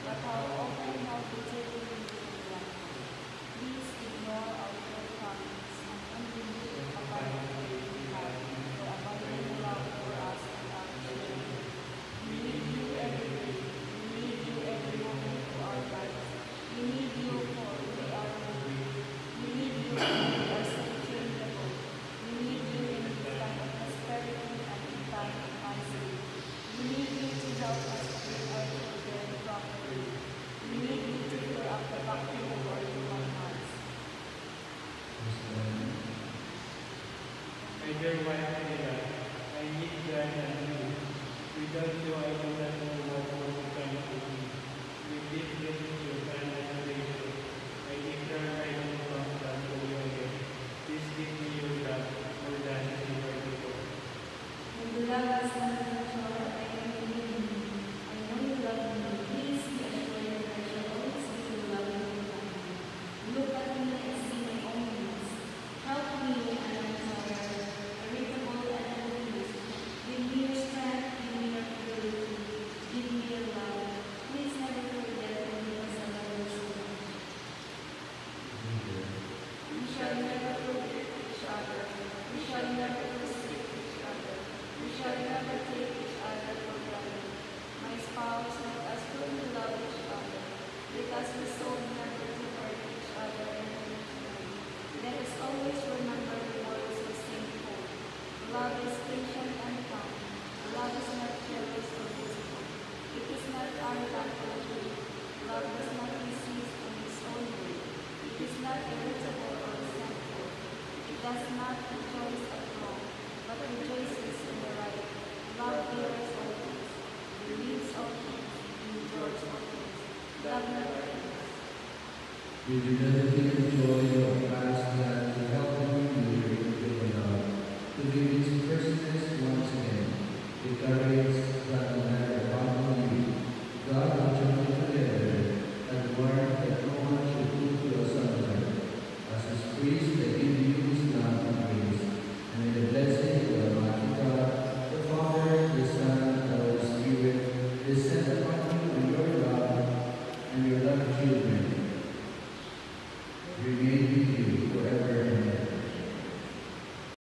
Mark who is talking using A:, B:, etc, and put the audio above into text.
A: but how often have we taken it for granted? Please ignore our shortcomings and only look at the abundant faith we have, your abundant love for us and our children. We need you every day. We need you every moment of our lives. We need you for we are weak. We need you when we are so changeable. We need you in time of prosperity and in time of misery. We need you to help us treat our children properly. We need you to fill up the vacuum of our human hearts.
B: My dear wife, Ella, I need God and you. Without you, I do not know what will become of me. With this gratitude and adoration, I declare I don't come back to you again. Please give me your love more than ever before.
A: When you love us not sure, I can believe in you. I know you love me. Please be assured that I shall always be your loving companion. Look at me and see my own needs. Help me when I am tired, irritable, and confused. Give me your strength, give me your ability, give me your love. Please never forget me because I love you so much. We shall never forget each other. We shall never forsake each other. We shall never take each other for granted. My spouse, let us truly love each other. Let us resolve never to hurt each other intentionally. Let us always remember the words of Saint Paul. Love is patient and kind. Love is not jealous or boastful. It is not arrogant or rude. Love does not resist in its own way. It is not irritable or resentful. It does not rejoice at wrong, but rejoices in the right. Love bears all things, believes all things, endures all things. Love never ends.
C: We will dedicate the joy of Christ